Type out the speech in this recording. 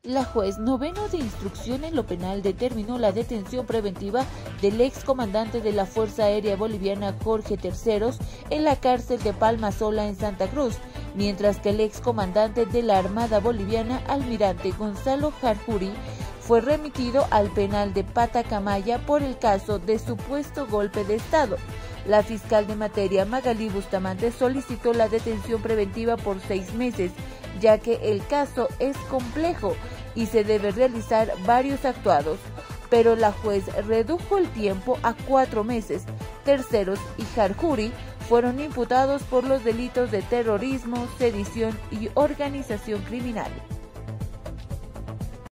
La juez noveno de instrucción en lo penal determinó la detención preventiva del excomandante de la Fuerza Aérea Boliviana Jorge Terceros en la cárcel de Palma Sola en Santa Cruz, mientras que el excomandante de la Armada Boliviana, almirante Gonzalo Jarjuri, fue remitido al penal de Patacamaya por el caso de supuesto golpe de Estado. La fiscal de materia Magalí Bustamante solicitó la detención preventiva por 6 meses, ya que el caso es complejo y se debe realizar varios actuados, pero la juez redujo el tiempo a 4 meses. Terceros y Jarjuri fueron imputados por los delitos de terrorismo, sedición y organización criminal.